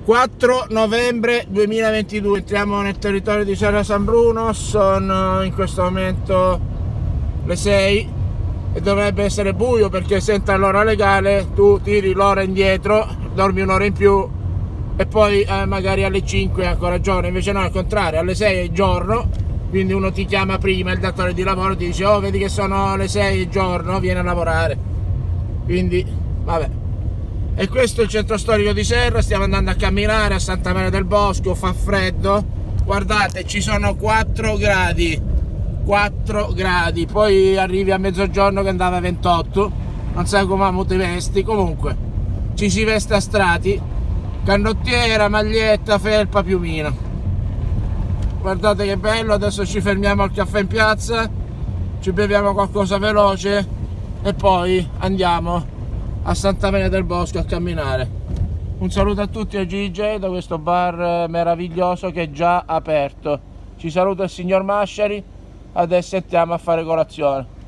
4 novembre 2022, entriamo nel territorio di Serra San Bruno, sono in questo momento le 6 e dovrebbe essere buio perché senta l'ora legale, tu tiri l'ora indietro, dormi un'ora in più e poi magari alle 5 è ancora giorno, invece no, al contrario, alle 6 è giorno, quindi uno ti chiama prima, il datore di lavoro ti dice: oh, vedi che sono le 6 è giorno, vieni a lavorare. Quindi vabbè. E questo è il centro storico di Serra, stiamo andando a camminare a Santa Maria del Bosco, fa freddo, guardate ci sono 4 gradi, poi arrivi a mezzogiorno che andava a 28, non sai come amo ti vesti, comunque ci si veste a strati, canottiera, maglietta, felpa, piumino. Guardate che bello, adesso ci fermiamo al caffè in piazza, ci beviamo qualcosa veloce e poi andiamo a Santa Maria del Bosco a camminare. Un saluto a tutti a GJ da questo bar meraviglioso che è già aperto. Ci saluta il signor Masciari, adesso andiamo a fare colazione.